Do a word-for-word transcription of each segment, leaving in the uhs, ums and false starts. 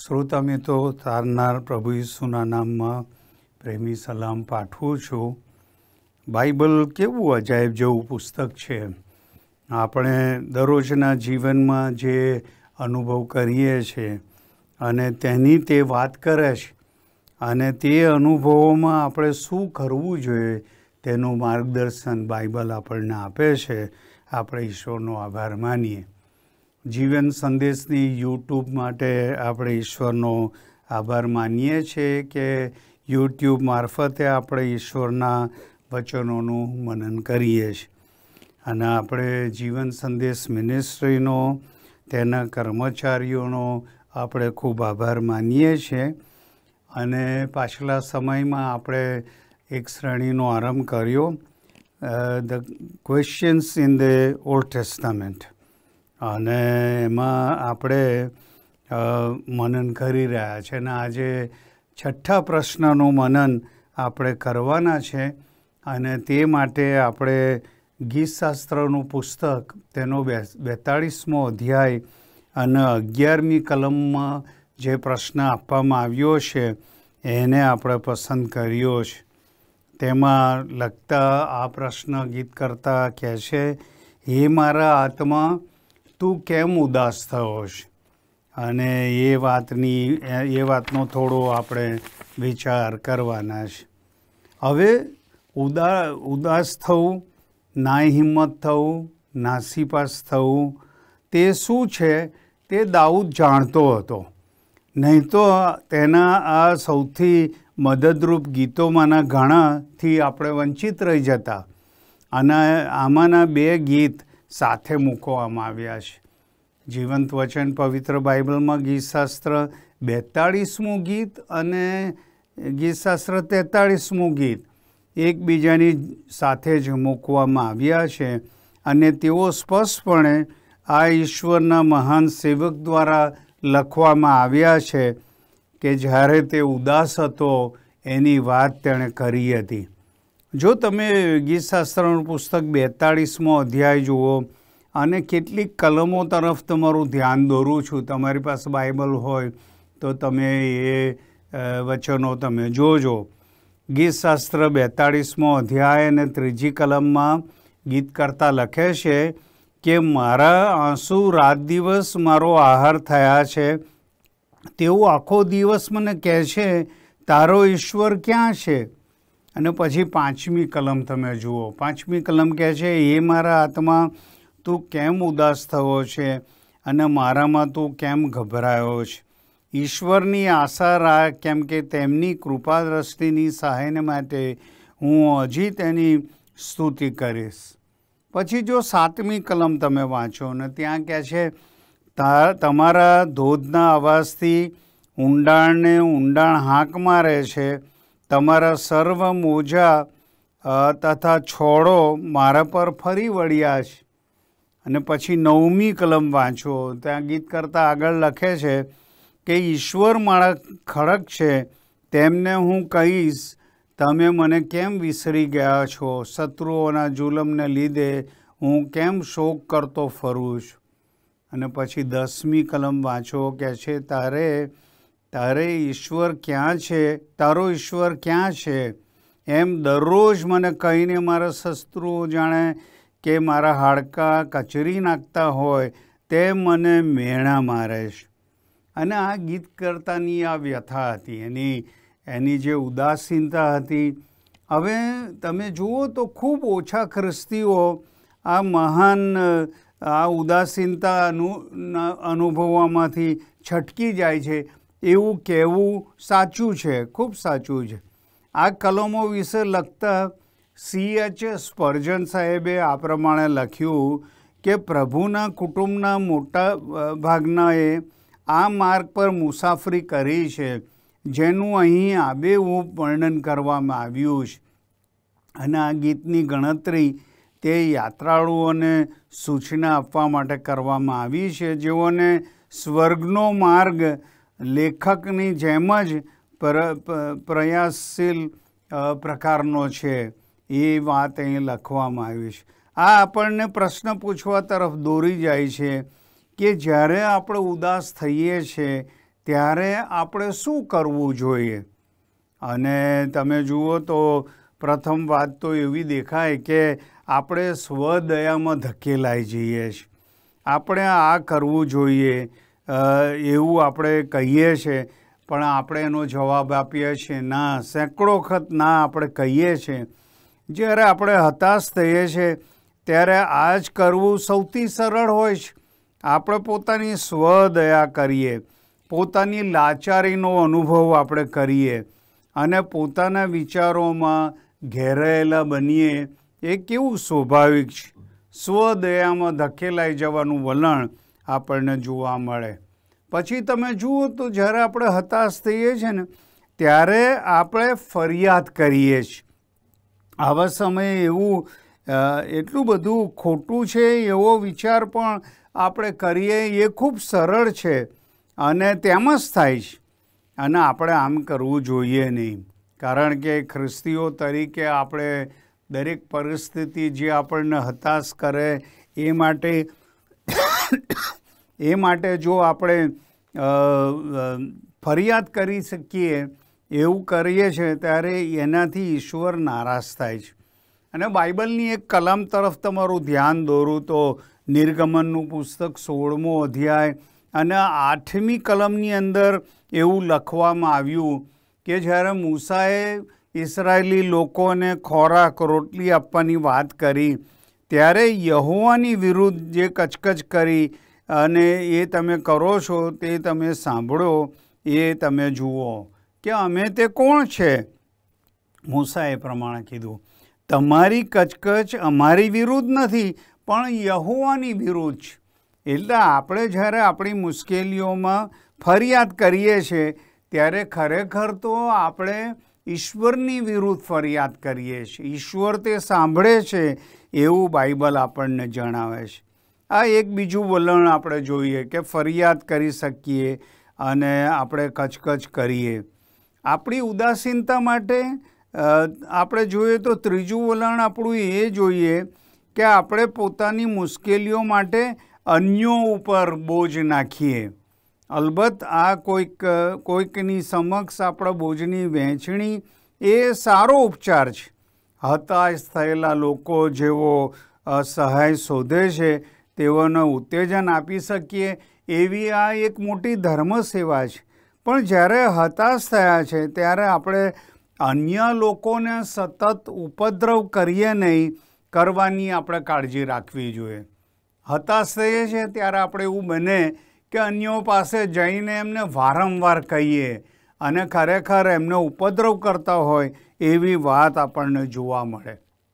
શ્રોતા મિત્રો, તારનાર પ્રભુ ઈસુના નામમાં પ્રેમી સલામ પાઠવું છું. બાઇબલ કેવું અજાયબ જેવું પુસ્તક છે. આપણે દરરોજના જીવનમાં જે અનુભવ કરીએ છીએ અને તેની તે વાત કરે છે અને તે અનુભવોમાં આપણે શું કરવું જોઈએ તેનું માર્ગદર્શન બાઇબલ આપણને આપે છે. આપણે ઈશ્વરનો આભાર માનીએ. જીવન સંદેશની યુટ્યુબ માટે આપણે ઈશ્વરનો આભાર માનીએ છીએ કે યુટ્યુબ મારફતે આપણે ઈશ્વરના વચનોનું મનન કરીએ છીએ. અને આપણે જીવન સંદેશ મિનિસ્ટ્રીનો, તેના કર્મચારીઓનો આપણે ખૂબ આભાર માનીએ છીએ. અને પાછલા સમયમાં આપણે એક શ્રેણીનો આરંભ કર્યો, the questions in the old testament, અને એમાં આપણે મનન કરી રહ્યા છે. અને આજે છઠ્ઠા પ્રશ્નનું મનન આપણે કરવાના છે. અને તે માટે આપણે ગીતશાસ્ત્રનું પુસ્તક, તેનો બેતાળીસમો અધ્યાય અને અગિયારમી કલમમાં જે પ્રશ્ન આપવામાં આવ્યો છે એને આપણે પસંદ કર્યો છે. તેમાં લખતા આ પ્રશ્ન ગીત કરતા કહે છે, હે મારા આત્મા, તું કેમ ઉદાસ થયો છે? અને એ વાતની એ વાતનો થોડો આપણે વિચાર કરવાના છે. હવે ઉદા ઉદાસ થવું, ના હિંમત થવું, નાસીપાસ થવું, તે શું છે તે દાઉદ જાણતો હતો. નહીં તો તેના આ સૌથી મદદરૂપ ગીતોમાંના ઘણાથી આપણે વંચિત રહી જતા. અને આમાંના બે ગીત સાથે મૂકવામાં આવ્યા છે. જીવંત વચન પવિત્ર બાઇબલમાં ગીતશાસ્ત્ર બેતાળીસમું ગીત અને ગીતશાસ્ત્ર તેતાળીસમું ગીત એકબીજાની સાથે જ મૂકવામાં આવ્યા છે. અને તેઓ સ્પષ્ટપણે આ ઈશ્વરના મહાન સેવક દ્વારા લખવામાં આવ્યા છે કે જ્યારે તે ઉદાસ હતો એની વાત તેણે કરી હતી. જો તમે ગીતશાસ્ત્રનું પુસ્તક બેતાળીસમો અધ્યાય જુઓ અને કેટલીક કલમો તરફ તમારું ધ્યાન દોરું છું, તમારી પાસે બાઇબલ હોય તો તમે એ વચનો તમે જોજો. ગીતશાસ્ત્ર બેતાળીસમો અધ્યાય અને ત્રીજી કલમમાં ગીતકર્તા લખે છે કે મારા આંસુ રાત દિવસ મારો આહાર થયા છે. તેઓ આખો દિવસ મને કહે છે, તારો ઈશ્વર ક્યાં છે? અને પછી પાંચમી કલમ તમે જુઓ. પાંચમી કલમ કહે છે, એ મારા આત્મા, તું કેમ ઉદાસ થયો છે અને મારામાં તું કેમ ગભરાયો છે? ઈશ્વરની આશા રાખ, કેમ કે તેમની કૃપા દ્રષ્ટિની સહાયને માટે હું હજી તેની સ્તુતિ કરીશ. પછી જો સાતમી કલમ તમે વાંચો ને ત્યાં કહે છે, તા તમારા ધોધના અવાજથી ઊંડાણને ઊંડાણ હાંક મારે છે. તમારા સર્વ મોજા તથા છોડો મારા પર ફરી વળ્યા છે. અને પછી નવમી કલમ વાંચો, ત્યાં ગીત કરતા આગળ લખે છે કે ઈશ્વર મારા ખડક છે, તેમને હું કહીશ, તમે મને કેમ વિસરી ગયા છો? શત્રુઓના જુલમને લીધે હું કેમ શોક કરતો ફરું છું? અને પછી દસમી કલમ વાંચો, કે છે તારે તારે ઈશ્વર ક્યાં છે? તારો ઈશ્વર ક્યાં છે? એમ દરરોજ મને કહીને મારા શત્રુઓ જાણે કે મારા હાડકાં કચરી નાખતા હોય તે મને મેણા મારે છે. અને આ ગીત કરતાની આ વ્યથા હતી, એની એની જે ઉદાસીનતા હતી. હવે તમે જુઓ તો ખૂબ ઓછા ખ્રિસ્તીઓ આ મહાન આ ઉદાસીનતા અનુ અનુભવવામાંથી છટકી જાય છે. એવું કહેવું સાચું છે, ખૂબ સાચું છે. આ કલમો વિશે લખતા સી એચ સ્પર્જન સાહેબે આ પ્રમાણે લખ્યું કે પ્રભુના કુટુંબના મોટા ભાગનાએ આ માર્ગ પર મુસાફરી કરી છે, જેનું અહીં આબેહૂબ વર્ણન કરવામાં આવ્યું છે. અને આ ગીતની ગણતરી તે યાત્રાળુઓને સૂચના આપવા માટે કરવામાં આવી છે, જેઓને સ્વર્ગનો માર્ગ લેખકની જેમ જ પર પ્રયાસશીલ પ્રકારનો છે. એ વાત અહીં લખવામાં આવી છે. આ આપણને પ્રશ્ન પૂછવા તરફ દોરી જાય છે કે જ્યારે આપણે ઉદાસ થઈએ છીએ ત્યારે આપણે શું કરવું જોઈએ? અને તમે જુઓ તો પ્રથમ વાત તો એવી દેખાય કે આપણે સ્વદયામાં ધકેલાઈ જઈએ છીએ. આપણે આ કરવું જોઈએ એવું આપણે કહીએ છીએ, પણ આપણે એનો જવાબ આપીએ છીએ ના. સેંકડો વખત ના આપણે કહીએ છીએ. જ્યારે આપણે હતાશ થઈએ છીએ ત્યારે આ જ કરવું સૌથી સરળ હોય છે. આપણે પોતાની સ્વદયા કરીએ, પોતાની લાચારીનો અનુભવ આપણે કરીએ અને પોતાના વિચારોમાં ઘેરાયેલા બનીએ. એ કેવું સ્વાભાવિક છે. સ્વદયામાં ધકેલાઈ જવાનું વલણ આપણને જોવા મળે. પછી તમે જુઓ તો જ્યારે આપણે હતાશ થઈએ છીએ ને ત્યારે આપણે ફરિયાદ કરીએ છીએ. આવા સમયે એવું એટલું બધું ખોટું છે એવો વિચાર પણ આપણે કરીએ. એ ખૂબ સરળ છે અને તેમ જ થાય છે. અને આપણે આમ કરવું જોઈએ નહીં, કારણ કે ખ્રિસ્તીઓ તરીકે આપણે દરેક પરિસ્થિતિ જે આપણને હતાશ કરે એ માટે એ માટે જો આપણે ફરિયાદ કરી શકીએ એવું કરીએ છીએ ત્યારે એનાથી ઈશ્વર નારાજ થાય છે. અને બાઇબલની એક કલમ તરફ તમારું ધ્યાન દોરું તો નિર્ગમનનું પુસ્તક સોળમો અધ્યાય અને આઠમી કલમની અંદર એવું લખવામાં આવ્યું કે જ્યારે મૂસાએ ઇસરાયેલી લોકોને ખોરાક રોટલી આપવાની વાત કરી ત્યારે યહોવાની વિરુદ્ધ જે કચકચ કરી અને એ તમે કરો છો તે તમે સાંભળો, એ તમે જુઓ કે અમે તે કોણ છે. મૂસાએ પ્રમાણે કીધું, તમારી કચકચ અમારી વિરુદ્ધ નથી પણ યહોવાની વિરુદ્ધ છે. એટલે આપણે જ્યારે આપણી મુશ્કેલીઓમાં ફરિયાદ કરીએ છીએ ત્યારે ખરેખર તો આપણે ઈશ્વરની વિરુદ્ધ ફરિયાદ કરીએ છીએ. ઈશ્વર તે સાંભળે છે એવું બાઇબલ આપણને જણાવે છે. આ એક બીજું વલણ આપણે જોઈએ કે ફરિયાદ કરી શકીએ અને આપણે કચકચ કરીએ. આપણી ઉદાસીનતા માટે આપણે જોઈએ તો ત્રીજું વલણ આપણું એ જોઈએ કે આપણે પોતાની મુશ્કેલીઓ માટે અન્યો ઉપર બોજ નાખીએ. અલબત્ત આ કોઈક કોઈકની સમક્ષ આપણા બોજની વહેંચણી એ સારો ઉપચાર છે. હતાશ થયેલા લોકો જેવો સહાય શોધે છે તેઓને ઉત્તેજન આપી શકીએ એવી આ એક મોટી ધર્મ સેવા છે. પણ જ્યારે હતાશ થયા છે ત્યારે આપણે અન્ય લોકોને સતત ઉપદ્રવ કરીએ નહીં, કરવાની આપણે કાળજી રાખવી જોઈએ. હતાશ થઈએ છીએ ત્યારે આપણે એવું બને કે અન્યો પાસે જઈને એમને વારંવાર કહીએ અને ખરેખર એમને ઉપદ્રવ કરતા હોય એવી વાત આપણને જોવા મળે.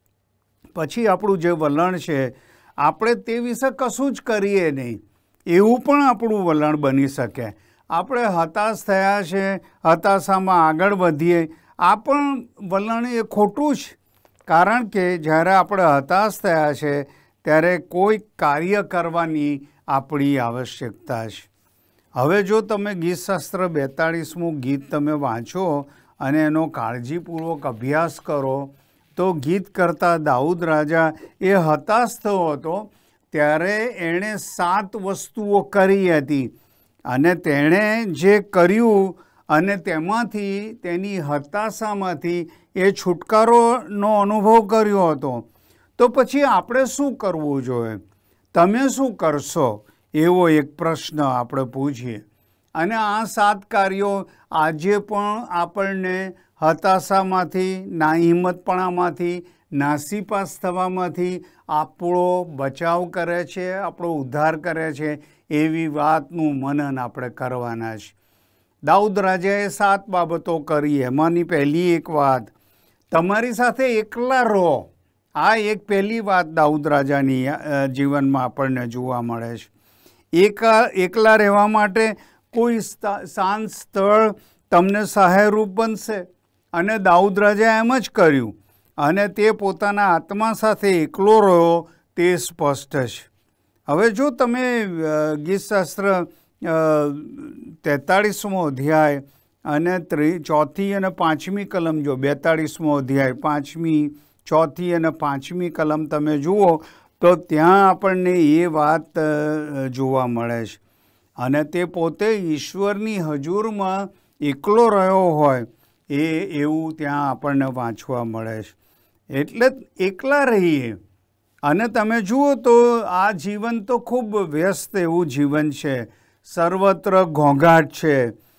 પછી આપણું જે વલણ છે આપણે તે વિશે કશું જ કરીએ નહીં એવું પણ આપણું વલણ બની શકે. આપણે હતાશ થયા છે, હતાશામાં આગળ વધીએ, આ પણ વલણ એ ખોટું છે. કારણ કે જ્યારે આપણે હતાશ થયા છે ત્યારે કોઈ કાર્ય કરવાની આપણી આવશ્યકતા છે. હવે જો તમે ગીતશાસ્ત્ર બેતાળીસમું ગીત તમે વાંચો અને એનો કાળજીપૂર્વક અભ્યાસ કરો તો ગીત કરતા દાઉદ રાજા એ હતાશ થયો હતો ત્યારે એણે સાત વસ્તુઓ કરી હતી અને તેણે જે કર્યું અને તેમાંથી તેની હતાશામાંથી એ છુટકારોનો અનુભવ કર્યો હતો. તો પછી આપણે શું કરવું જોઈએ? તમે શું કરશો? એવો એક પ્રશ્ન આપણે પૂછીએ. અને આ સાત કાર્યો આજે પણ આપણને હતાશામાંથી, નાહિંમતપણામાંથી, નાસીપાસ થવામાંથી આપણો બચાવ કરે છે, આપણો ઉદ્ધાર કરે છે એવી વાતનું મનન આપણે કરવાના છે. દાઉદ રાજાએ સાત બાબતો કરી. એમાંની પહેલી એક વાત, તમારી સાથે એકલા રહો. આ એક પહેલી વાત દાઉદ રાજાની જીવનમાં આપણને જોવા મળે છે. એક એકલા રહેવા માટે કોઈ શાંત સ્થળ તમને સહાયરૂપ બનશે અને દાઉદ રાજાએ એમ જ કર્યું અને તે પોતાના આત્મા સાથે એકલો રહ્યો તે સ્પષ્ટ છે. હવે જો તમે ગીતશાસ્ત્ર તેતાળીસમો અધ્યાય અને ત્રી ચોથી અને પાંચમી કલમ જો બેતાળીસમો અધ્યાય પાંચમી ચોથી અને પાંચમી કલમ તમે જુઓ તો ત્યાં આપણને એ વાત જોવા મળે છે. અને તે પોતે ઈશ્વરની હજુરમાં એકલો રહ્યો હોય એ એવું ત્યાં આપણને વાંચવા મળે છે. એટલે એકલા રહીએ. અને તમે જુઓ તો આ જીવન તો ખૂબ વ્યસ્ત એવું જીવન છે, સર્વત્ર ઘોંઘાટ છે.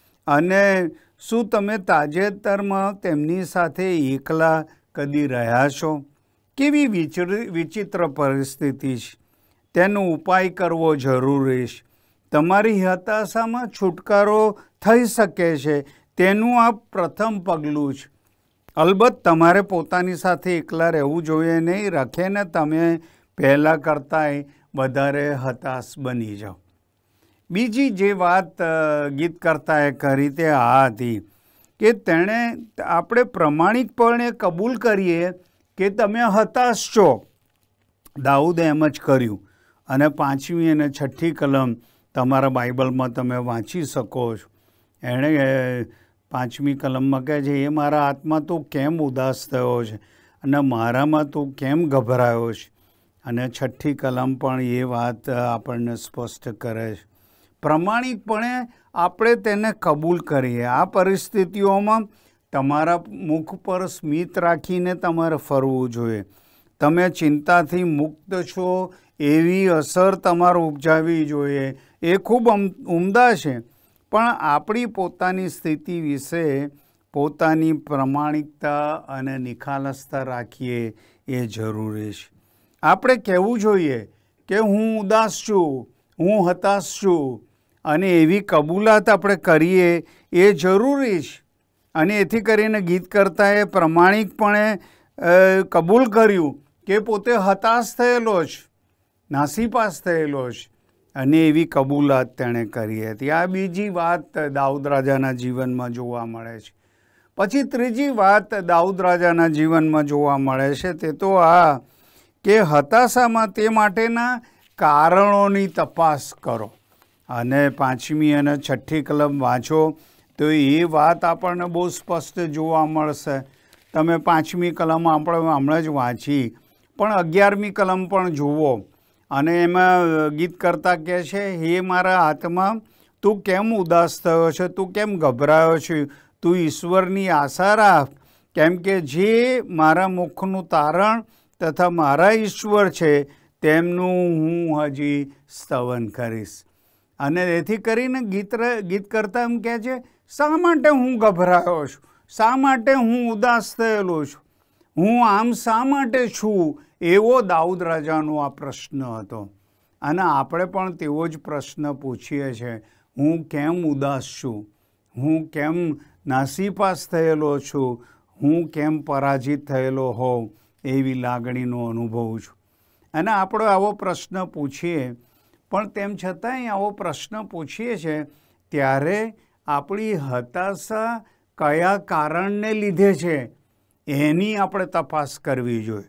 અને શું તમે તાજેતરમાં તેમની સાથે એકલા કદી રહ્યા છો? કેવી વિચિત્ર વિચિત્ર પરિસ્થિતિ છે. તેનો ઉપાય કરવો જરૂરી છે. તમારી હતાશામાં છુટકારો થઈ શકે છે, તેનું આ પ્રથમ પગલું છે. અલબત્ત તમારે પોતાની સાથે એકલા રહેવું જોઈએ નહીં. રખે ને તમે પહેલાં કરતાંય વધારે હતાશ બની જાઓ. બીજી જે વાત ગીતકર્તાએ કરી તે આ હતી કે તેણે આપણે પ્રમાણિકપણે કબૂલ કરીએ કે તમે હતાશ છો. દાઉદે એમ જ કર્યું. અને પાંચમી અને છઠ્ઠી કલમ તમારા બાઇબલમાં તમે વાંચી શકો છો. એણે પાંચમી કલમમાં કહે છે, એ મારા આત્મા તું કેમ ઉદાસ થયો છે અને મારામાં તું કેમ ગભરાયો છે. અને છઠ્ઠી કલમ પણ એ વાત આપણને સ્પષ્ટ કરે છે. પ્રમાણિકપણે આપણે તેને કબૂલ કરીએ. આ પરિસ્થિતિઓમાં તમારા મુખ પર સ્મિત રાખીને તમારે ફરવું જોઈએ. તમે ચિંતાથી મુક્ત છો એવી અસર તમારે ઉપજાવવી જોઈએ. એ ખૂબ ઉમદા છે. પણ આપણી પોતાની સ્થિતિ વિશે પોતાની પ્રમાણિકતા અને નિખાલસતા રાખીએ એ જરૂરી છે. આપણે કહેવું જોઈએ કે હું ઉદાસ છું, હું હતાશ છું, અને એવી કબૂલાત આપણે કરીએ એ જરૂરી છે. અને એથી કરીને ગીતકર્તાએ પ્રમાણિકપણે કબૂલ કર્યું કે પોતે હતાશ થયેલો છે, નાસીપાસ થયેલો છે, અને એવી કબૂલાત તેણે કરી હતી. આ બીજી વાત દાઉદ રાજાના જીવનમાં જોવા મળે છે. પછી ત્રીજી વાત દાઉદ રાજાના જીવનમાં જોવા મળે છે તે તો આ કે હતાશામાં તે માટેના કારણોની તપાસ કરો. અને પાંચમી અને છઠ્ઠી કલમ વાંચો તો એ વાત આપણને બહુ સ્પષ્ટ જોવા મળશે. તમે પાંચમી કલમ આપણે હમણાં જ વાંચી, પણ અગિયારમી કલમ પણ જુઓ. અને એમાં ગીતકર્તા કહે છે, હે મારા આત્મા તું કેમ ઉદાસ થયો છે, તું કેમ ગભરાયો છે, તું ઈશ્વરની આશા રાખ, કેમ કે જે મારા મુખનું તારણ તથા મારા ઈશ્વર છે તેમનું હું હજી સ્તવન કરીશ. અને એથી કરીને ગીત ગીતકર્તા એમ કહે છે, શા માટે હું ગભરાયો છું, શા માટે હું ઉદાસ થયેલો છું, હું આમ શા માટે છું? એવો દાઉદ રાજાનો આ પ્રશ્ન હતો. અને આપણે પણ તેવો જ પ્રશ્ન પૂછીએ છીએ, હું કેમ ઉદાસ છું, હું કેમ નાસીપાસ થયેલો છું, હું કેમ પરાજિત થયેલો હોઉં એવી લાગણીનો અનુભવું છું. અને આપણે આવો પ્રશ્ન પૂછીએ, પણ તેમ છતાંય આવો પ્રશ્ન પૂછીએ છીએ ત્યારે આપણી હતાશા કયા કારણને લીધે છે એની આપણે તપાસ કરવી જોઈએ.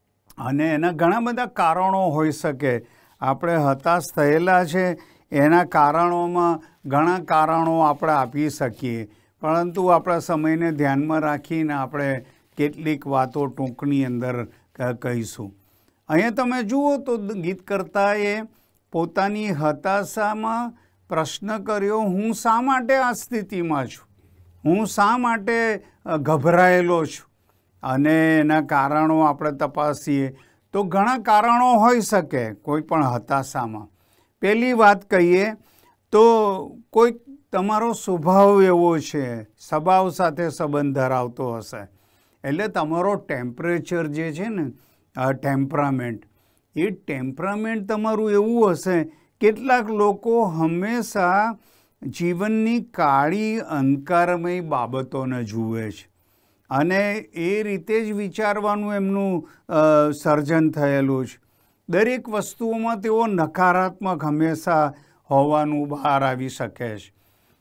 અને એના ઘણા બધા કારણો હોઈ શકે. આપણે હતાશ થયેલા છે એના કારણોમાં ઘણા કારણો આપણે આપી શકીએ, પરંતુ આપણા સમયને ધ્યાનમાં રાખીને આપણે કેટલીક વાતો ટૂંકની અંદર કહીશું. અહીંયા તમે જુઓ તો ગીતકર્તાએ પોતાની હતાશામાં પ્રશ્ન કર્યો, હું શા માટે આ સ્થિતિમાં છું, હું શા માટે ગભરાયેલો છું. અને એના કારણો આપણે તપાસીએ તો ઘણા કારણો હોઈ શકે કોઈ પણ હતાશામાં. પહેલી વાત કહીએ તો કોઈક તમારો સ્વભાવ એવો છે, સ્વભાવ સાથે સંબંધ ધરાવતો હશે. એટલે તમારો ટેમ્પરેચર જે છે ને, ટેમ્પરામેન્ટ, એ ટેમ્પરામેન્ટ તમારું એવું હશે. કેટલાક લોકો હંમેશા જીવનની કાળી અંધકારમય બાબતોને જુએ છે અને એ રીતે જ વિચારવાનું એમનું સર્જન થયેલું છે. દરેક વસ્તુઓમાં તેઓ નકારાત્મક હંમેશા હોવાનું બહાર આવી શકે છે.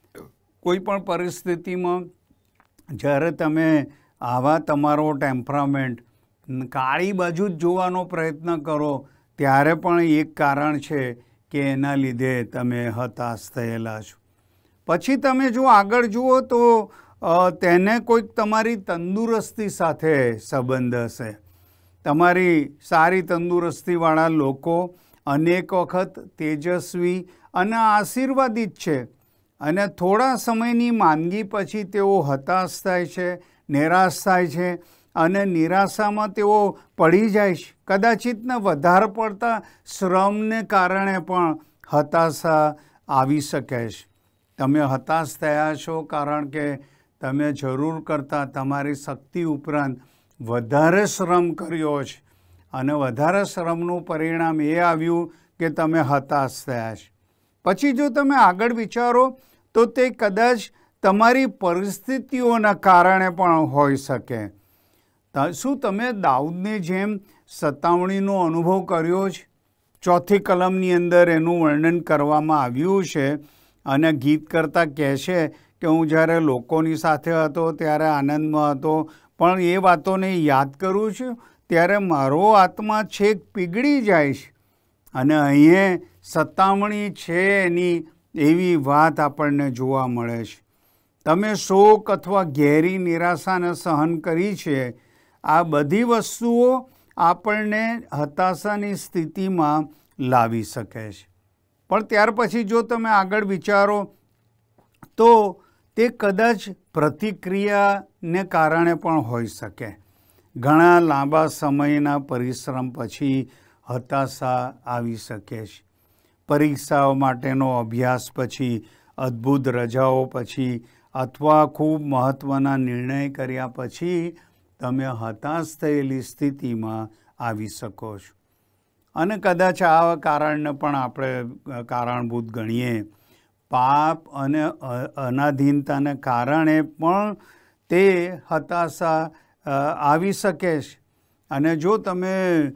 કોઈ પણ પરિસ્થિતિમાં જ્યારે તમે આવા તમારો ટેમ્પરામેન્ટ કાળી બાજુ જ જોવાનો પ્રયત્ન કરો ત્યારે પણ એક કારણ છે કે એના લીધે તમે હતાશ થયેલા છો. પછી તમે જો આગળ જુઓ તો તેને કોઈક તમારી તંદુરસ્તી સાથે સંબંધ હશે. તમારી સારી તંદુરસ્તીવાળા લોકો અનેક વખત તેજસ્વી અને આશીર્વાદિત છે, અને થોડા સમયની માંદગી પછી તેઓ હતાશ થાય છે, નિરાશ થાય છે, અને નિરાશામાં તેઓ પડી જાય છે. કદાચિતને વધારે પડતા શ્રમને કારણે પણ હતાશા આવી શકે છે. તમે હતાશ થયા છો કારણ કે તમે જરૂર કરતાં તમારી શક્તિ ઉપરાંત વધારે શ્રમ કર્યો છે, અને વધારે શ્રમનું પરિણામ એ આવ્યું કે તમે હતાશ થયા છે. પછી જો તમે આગળ વિચારો તો તે કદાચ તમારી પરિસ્થિતિઓના કારણે પણ હોઈ શકે. શું તમે દાઉદની જેમ સતાવણીનો અનુભવ કર્યો છે? ચોથી કલમની અંદર એનું વર્ણન કરવામાં આવ્યું છે, અને ગીત કરતાં કહે છે કે હું જ્યારે લોકોની સાથે હતો ત્યારે આનંદમાં હતો, પણ એ વાતોને યાદ કરું છું ત્યારે મારો આત્મા છેક પીગળી જાય છે. અને અહીંયા સતાવણી છે એની એવી વાત આપણને જોવા મળે છે. તમે શોક અથવા ઘેરી નિરાશાને સહન કરી છે. આ બધી વસ્તુઓ આપણને હતાશાની સ્થિતિમાં લાવી શકે છે. પણ ત્યાર પછી જો તમે આગળ વિચારો તો તે કદાચ પ્રતિક્રિયાને કારણે પણ હોઈ શકે. ઘણા લાંબા સમયના પરિશ્રમ પછી હતાશા આવી શકે છે. પરીક્ષાઓ માટેનો અભ્યાસ પછી, અદ્ભુત રજાઓ પછી, અથવા ખૂબ મહત્ત્વના નિર્ણય કર્યા પછી તમે હતાશ થયેલી સ્થિતિમાં આવી શકો છો. અને કદાચ આ કારણને પણ આપણે કારણભૂત ગણીએ. પાપ અને અનાધીનતાને કારણે પણ તે હતાશા આવી શકે છે. અને જો તમે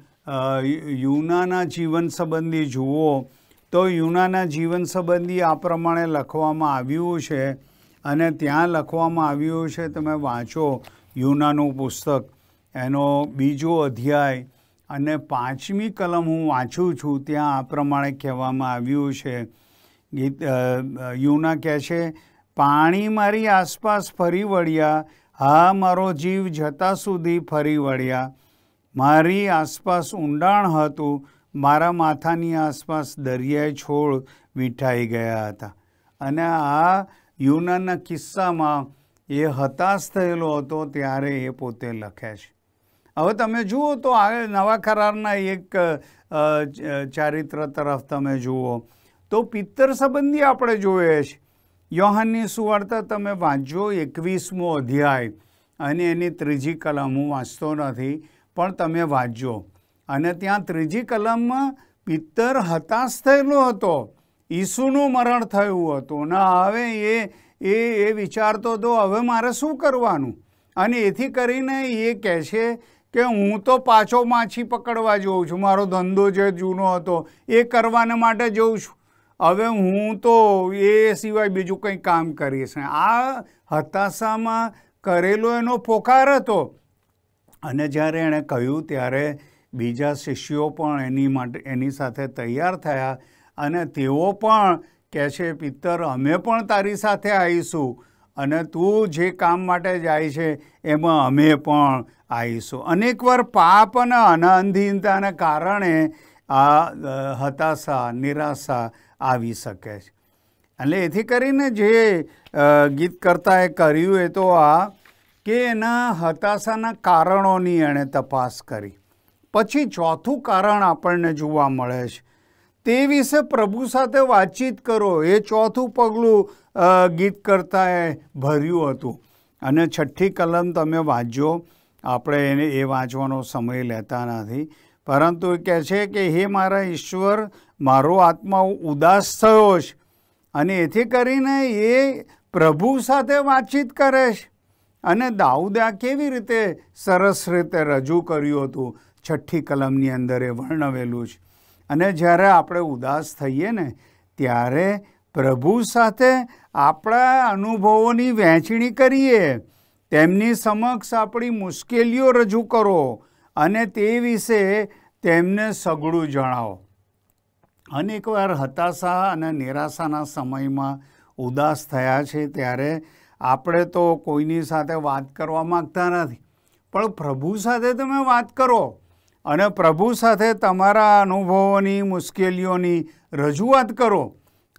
યુનાના જીવન સંબંધી જુઓ તો યુનાના જીવન સંબંધી આ પ્રમાણે લખવામાં આવ્યું છે, અને ત્યાં લખવામાં આવ્યું છે, તમે વાંચો યુનાનું પુસ્તક, એનો બીજો અધ્યાય અને પાંચમી કલમ હું વાંચું છું. ત્યાં આ પ્રમાણે કહેવામાં આવ્યું છે. ગીત યુના કહે છે, પાણી મારી આસપાસ ફરી વળ્યા, હા મારો જીવ જતા સુધી ફરી વળ્યા. મારી આસપાસ ઊંડાણ હતું, મારા માથાની આસપાસ દરિયાઈ છોડ વીંટાઈ ગયા હતા. અને આ યુનાના કિસ્સામાં એ હતાશ થયેલો હતો ત્યારે એ પોતે લખે છે. હવે તમે જુઓ તો આ નવા કરારના એક ચારિત્ર તરફ તમે જુઓ તો પિત્તર સંબંધી આપણે જોઈએ છે. યોહાનની સુવાર્તા તમે વાંચજો, એકવીસમો અધ્યાય અને એની ત્રીજી કલમ, હું વાંચતો નથી પણ તમે વાંચજો. અને ત્યાં ત્રીજી કલમમાં પિત્તર હતાશ થયેલો હતો, ઈસુનું મરણ થયું હતું, ને હવે એ એ એ વિચારતો હતો હવે મારે શું કરવાનું. અને એથી કરીને એ કહે છે કે હું તો પાછો માછી પકડવા જઉં છું, મારો ધંધો જે જૂનો હતો એ કરવાને માટે જઉં છું, હવે હું તો એ સિવાય બીજું કંઈ કામ કરીશ. આ હતાશામાં કરેલો એનો પોકાર હતો. અને જ્યારે એણે કહ્યું ત્યારે બીજા શિષ્યો પણ એની માટે એની સાથે તૈયાર થયા, અને તેઓ પણ કહે છે પિત્તર અમે પણ તારી સાથે આવીશું, અને તું જે કામ માટે જાય છે એમાં અમે પણ આવીશું. અનેકવાર પાપ અને અનાધીનતાને કારણે આ હતાશા, નિરાશા આવી શકે છે. એટલે એથી કરીને જે ગીતકર્તાએ કર્યું એ તો આ કે એના હતાશાના કારણોની એણે તપાસ કરી. પછી ચોથું કારણ આપણને જોવા મળે છે, તે વિશે પ્રભુ સાથે વાતચીત કરો. એ ચોથું પગલું ગીતકર્તાએ ભર્યું હતું. અને છઠ્ઠી કલમ તમે વાંચજો, આપણે એને એ વાંચવાનો સમય લેતા નથી, પરંતુ એ કહે છે કે હે મારા ઈશ્વર, મારો આત્મા ઉદાસ થયો છે. અને એથી કરીને એ પ્રભુ સાથે વાતચીત કરે છે. અને દાઉદે આ કેવી રીતે સરસ રીતે રજૂ કર્યું હતું છઠ્ઠી કલમની અંદર એ વર્ણવેલું છે. અને જ્યારે આપણે ઉદાસ થઈએ ને ત્યારે પ્રભુ સાથે આપણા અનુભવોની વહેંચણી કરીએ, તેમની સમક્ષ આપણી મુશ્કેલીઓ રજૂ કરો અને તે વિશે તેમને સઘળું જણાવો. અનેકવાર હતાશા અને નિરાશાના સમયમાં ઉદાસ થયા છે ત્યારે આપણે તો કોઈની સાથે વાત કરવા માગતા નથી, પણ પ્રભુ સાથે તમે વાત કરો અને પ્રભુ સાથે તમારા અનુભવોની, મુશ્કેલીઓની રજૂઆત કરો.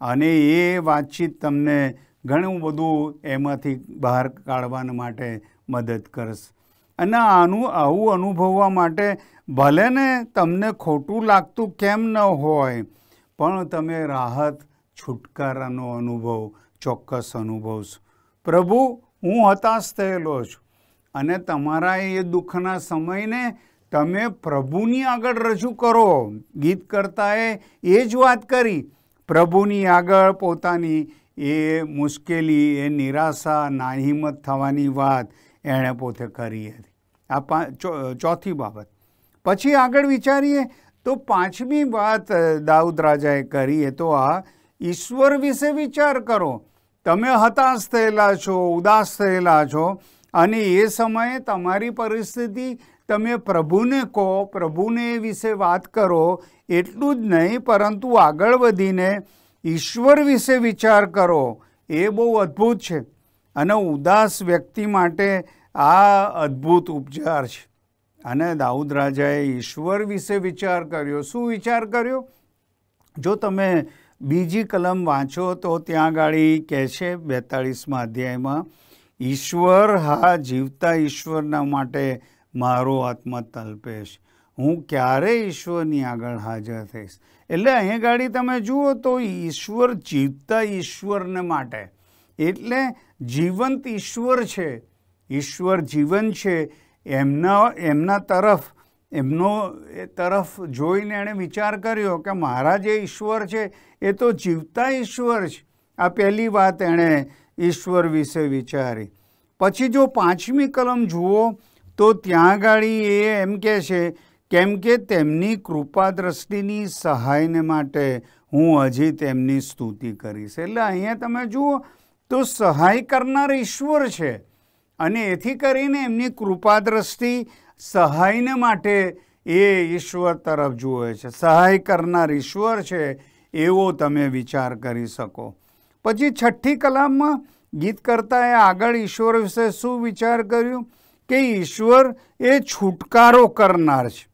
અને એ વાતચીત તમને ઘણું બધું એમાંથી બહાર કાઢવા માટે મદદ કરશે. અને આનું આવું અનુભવવા માટે ભલે ને તમને ખોટું લાગતું કેમ ન હોય, પણ તમે રાહત છુટકારાનો અનુભવ ચોક્કસ અનુભવશો. પ્રભુ, હું હતાશ થયેલો છું, અને તમારા એ દુઃખના સમયને તમે પ્રભુની આગળ રજૂ કરો. ગીતકર્તાએ એ જ વાત કરી, પ્રભુની આગળ પોતાની એ મુશ્કેલી, એ નિરાશા, નાહિંમત થવાની વાત એણે પોતે કરી હતી. આ પા ચોથી બાબત. પછી આગળ વિચારીએ તો પાંચમી વાત દાઉદ રાજાએ કરી એ તો આ ઈશ્વર વિશે વિચાર કરો. તમે હતાશ થયેલા છો, ઉદાસ થયેલા છો, અને એ સમયે તમારી પરિસ્થિતિ તમે પ્રભુને કહો, પ્રભુને એ વિશે વાત કરો. એટલું જ નહીં, પરંતુ આગળ વધીને ઈશ્વર વિશે વિચાર કરો. એ બહુ અદ્ભુત છે, અને ઉદાસ વ્યક્તિ માટે આ અદ્ભુત ઉપચાર છે. અને દાઉદ રાજાએ ઈશ્વર વિશે વિચાર કર્યો. શું વિચાર કર્યો? જો તમે બીજી કલમ વાંચો તો ત્યાં ગાડી કહે છે બેતાળીસમાં અધ્યાયમાં, ઈશ્વર, હા જીવતા ઈશ્વરના માટે મારો આત્મા તલપે છે, હું ક્યારે ઈશ્વરની આગળ હાજર થઈશ. એટલે અહીં ગાડી તમે જુઓ તો ઈશ્વર જીવતા ઈશ્વરને માટે, એટલે જીવંત ઈશ્વર છે. ઈશ્વર જીવન છે. એમના એમના તરફ એમનો એ તરફ જોઈને એણે વિચાર કર્યો કે મારા જે ઈશ્વર છે એ તો જીવતા ઈશ્વર છે. આ પહેલી વાત એણે ઈશ્વર વિશે વિચારી. પછી જો પાંચમી કલમ જુઓ તો ત્યાં ગાડી એ એમ કહે છે, કેમ કે તેમની કૃપા દ્રષ્ટિની સહાયને માટે હું હજી તેમની સ્તુતિ કરીશ. એટલે અહીંયા તમે જુઓ તો સહાય કરનાર ઈશ્વર છે, અને એથી કરીને એમની કૃપા દ્રષ્ટિ સહાયને માટે એ ઈશ્વર તરફ જુએ છે. સહાય કરનાર ઈશ્વર છે એવો તમે વિચાર કરી શકો. પછી છઠ્ઠી કલામમાં ગીતકર્તાએ આગળ ઈશ્વર વિશે શું વિચાર કર્યું કે ઈશ્વર એ છુટકારો કરનાર છે.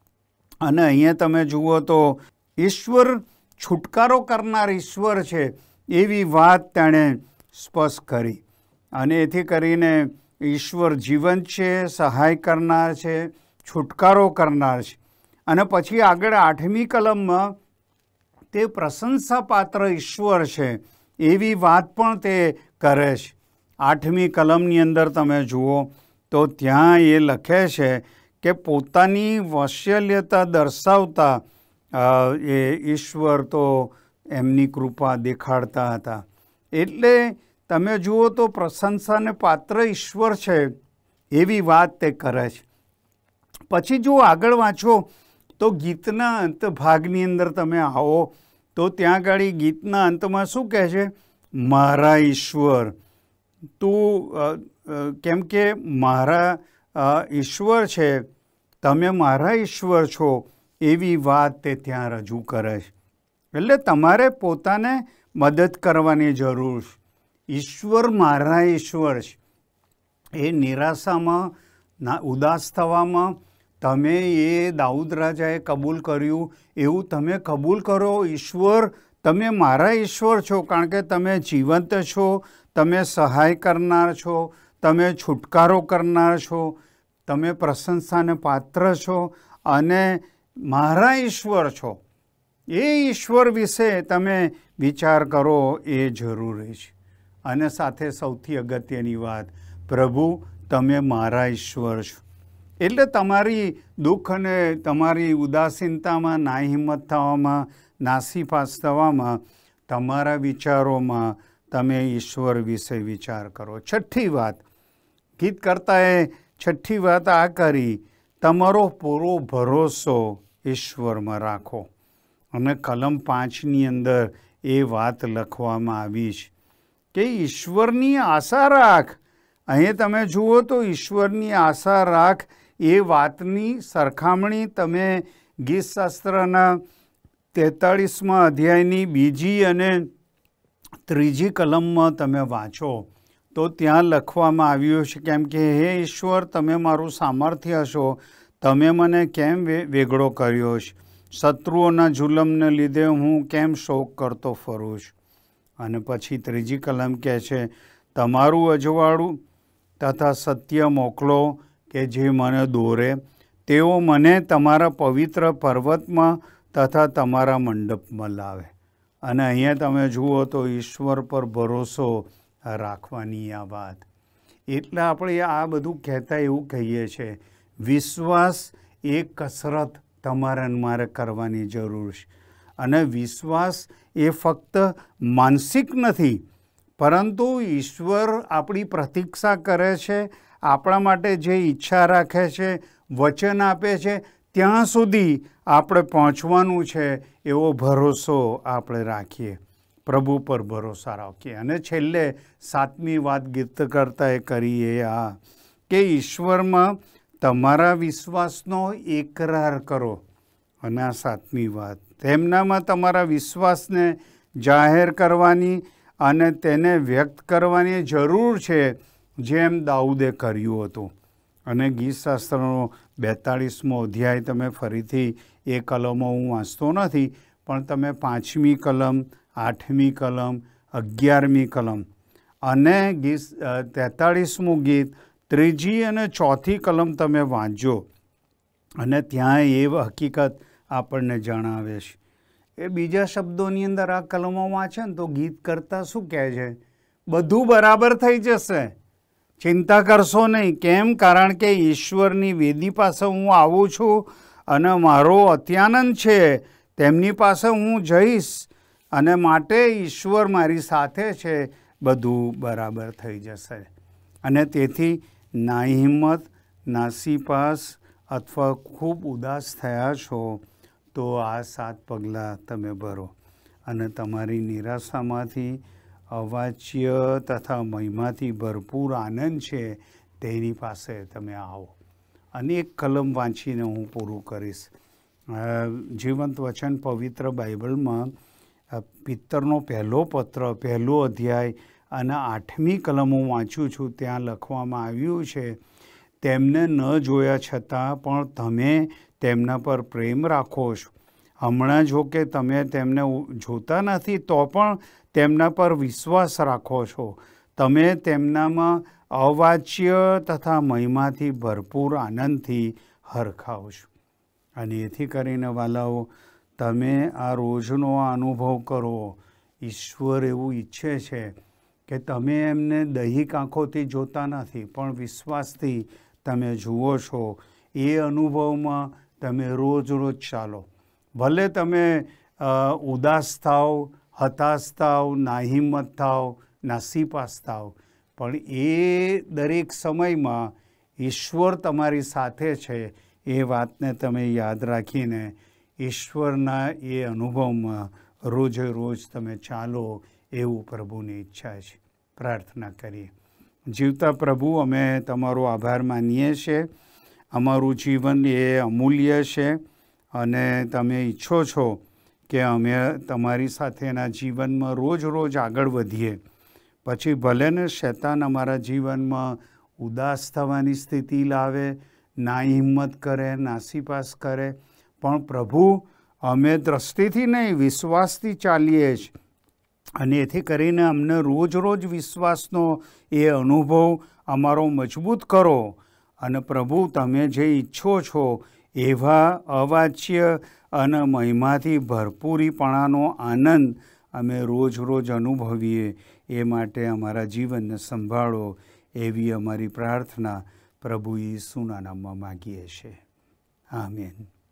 અને અહીંયા તમે જુઓ તો ઈશ્વર છુટકારો કરનાર ઈશ્વર છે એવી વાત તેણે સ્પષ્ટ કરી. અને એથી કરીને ઈશ્વર જીવંત છે, સહાય કરનાર છે, છુટકારો કરનાર છે. અને પછી આગળ આઠમી કલમમાં તે પ્રશંસાપાત્ર ઈશ્વર છે એવી વાત પણ તે કરે છે. આઠમી કલમની અંદર તમે જુઓ તો ત્યાં એ લખે છે કે પોતાની વાત્સલ્યતા દર્શાવતા એ ઈશ્વર તો એમની કૃપા દેખાડતા હતા. એટલે તમે જુઓ તો પ્રશંસાને પાત્ર ઈશ્વર છે એવી વાત તે કરે છે. પછી જો આગળ વાંચો તો ગીતના અંત ભાગની અંદર તમે આવો તો ત્યાં ગાડી ગીતના અંતમાં શું કહે છે? મારા ઈશ્વર, તું કેમ કે મારા ઈશ્વર છે, તમે મારા ઈશ્વર છો એવી વાત તે ત્યાં રજૂ કરે છે. એટલે તમારે પોતાને મદદ કરવાની જરૂર છે. ઈશ્વર મારા ઈશ્વર છે. એ નિરાશામાં, ના ઉદાસ થવામાં તમે એ દાઉદ રાજાએ કબૂલ કર્યું એવું તમે કબૂલ કરો. ઈશ્વર, તમે મારા ઈશ્વર છો, કારણ કે તમે જીવંત છો, તમે સહાય કરનાર છો, તમે છુટકારો કરનાર છો, તમે પ્રશંસાને પાત્ર છો, અને મારા ઈશ્વર છો. એ ઈશ્વર વિશે તમે વિચાર કરો એ જરૂરી છે. અને સાથે સૌથી અગત્યની વાત, પ્રભુ તમે મારા ઈશ્વર છો. એટલે તમારી દુઃખ અને તમારી ઉદાસીનતામાં, નાહિંમત થવામાં, નાસીપાસ થવામાં, તમારા વિચારોમાં તમે ઈશ્વર વિશે વિચાર કરો. છઠ્ઠી વાત, ગીતકર્તાએ છઠ્ઠી વાત આ કરી, તમારો પૂરો ભરોસો ઈશ્વરમાં રાખો. અને કલમ પાંચની અંદર એ વાત લખવામાં આવી છે કે ઈશ્વરની આશા રાખ. અહીં તમે જુઓ તો ઈશ્વરની આશા રાખ એ વાતની સરખામણી તમે ગીતશાસ્ત્રના તેતાળીસમાં અધ્યાયની બીજી અને ત્રીજી કલમમાં તમે વાંચો તો ત્યાં લખવામાં આવ્યું છે, કેમ કે હે ઈશ્વર, તમે મારું સામર્થ્ય છો, તમે મને કેમ વેગળો કર્યો છે? શત્રુઓના જુલમને લીધે હું કેમ શોક કરતો ફરું છું? અને પછી ત્રીજી કલમ કહે છે, તમારું અજવાળું તથા સત્ય મોકલો કે જે મને દોરે, તેઓ મને તમારા પવિત્ર પર્વતમાં તથા તમારા મંડપમાં લાવે. અને અહીંયા તમે જુઓ તો ઈશ્વર પર ભરોસો રાખવાની આ વાત. એટલે આપણે આ બધું કહેતા એવું કહીએ છીએ, વિશ્વાસ એ કસરત તમારે મારે કરવાની જરૂર છે. અને વિશ્વાસ એ ફક્ત માનસિક નથી, પરંતુ ઈશ્વર આપણી પ્રતીક્ષા કરે છે, આપણા માટે જે ઈચ્છા રાખે છે, વચન આપે છે, ત્યાં સુધી આપણે પહોંચવાનું છે એવો ભરોસો આપણે રાખીએ, પ્રભુ પર ભરોસા રાખીએ. અને છેલ્લે સાતમી વાત ગીતકર્તાએ કરી એ આ કે ઈશ્વરમાં તમારા વિશ્વાસનો એકરાર કરો. અને આ સાતમી વાત, તેમનામાં તમારા વિશ્વાસને જાહેર કરવાની અને તેને વ્યક્ત કરવાની જરૂર છે, જેમ દાઉદે કર્યું હતું. અને ગીતશાસ્ત્રનો બેતાળીસમો અધ્યાય તમે ફરીથી એ કલમો હું વાંચતો નથી, પણ તમે પાંચમી કલમ, આઠમી કલમ, અગિયારમી કલમ અને ગીત તેતાળીસમું ગીત ત્રીજી અને ચોથી કલમ તમે વાંચજો, અને ત્યાં એ હકીકત આપણને જણાવે છે. એ બીજા શબ્દોની અંદર આ કલમો વાંચે ને તો ગીત કરતા શું કહે છે, બધું બરાબર થઈ જશે, ચિંતા કરશો નહીં. કેમ? કારણ કે ઈશ્વરની વેદી પાસે હું આવું છું અને મારો અત્યાનંદ છે, તેમની પાસે હું જઈશ, અને માટે ઈશ્વર મારી સાથે છે, બધું બરાબર થઈ જશે. અને તેથી ના હિંમત, નાસીપાસ અથવા ખૂબ ઉદાસ થયા છો તો આ સાત પગલાં તમે ભરો અને તમારી નિરાશામાંથી અવાચ્ય તથા મહિમાથી ભરપૂર આનંદ છે તેની પાસે તમે આવો. અને એક કલમ વાંચીને હું પૂરું કરીશ. જીવંત વચન પવિત્ર બાઇબલમાં પિત્તરનો પહેલો પત્ર, પહેલો અધ્યાય અને આઠમી કલમ હું વાંચું છું. ત્યાં લખવામાં આવ્યું છે, તેમને ન જોયા છતાં પણ તમે તેમના પર પ્રેમ રાખો છો. હમણાં જો કે તમે તેમને જોતા નથી તો પણ તેમના પર વિશ્વાસ રાખો છો. તમે તેમનામાં અવાચ્ય તથા મહિમાથી ભરપૂર આનંદથી હરખાવ છો. અને એથી કરીને વાલાઓ, તમે આ રોજનો અનુભવ કરો. ઈશ્વર એવું ઈચ્છે છે કે તમે એમને દૈહિક આંખોથી જોતા નથી, પણ વિશ્વાસથી તમે જુઓ છો. એ અનુભવમાં તમે રોજ રોજ ચાલો. ભલે તમે ઉદાસ થાવ, હતાશ થાવ, નાહિંમત થાવ, નાસીપાસ થાવ, પણ એ દરેક સમયમાં ઈશ્વર તમારી સાથે છે એ વાતને તમે યાદ રાખીને ઈશ્વરના એ અનુભવમાં રોજે રોજ તમે ચાલો, એવું પ્રભુની ઈચ્છા છે. પ્રાર્થના કરીએ. જીવતા પ્રભુ, અમે તમારો આભાર માનીએ છીએ. અમારું જીવન એ અમૂલ્ય છે અને તમે ઈચ્છો છો કે અમે તમારી સાથેના જીવનમાં રોજ રોજ આગળ વધીએ. પછી ભલે ને શૈતાન અમારા જીવનમાં ઉદાસ થવાની સ્થિતિ લાવે, ના હિંમત કરે, નાસીપાસ કરે, પણ પ્રભુ અમે દ્રષ્ટિથી નહીં, વિશ્વાસથી ચાલીએ જ. અને એથી કરીને અમને રોજ રોજ વિશ્વાસનો એ અનુભવ અમારો મજબૂત કરો. અને પ્રભુ, તમે જે ઈચ્છો છો એવા અવાચ્ય અને મહિમાથી ભરપૂરીપણાનો આનંદ અમે રોજ રોજ અનુભવીએ, એ માટે અમારા જીવનને સંભાળો, એવી અમારી પ્રાર્થના પ્રભુ ઈસુના નામમાં માગીએ છીએ. આમેન.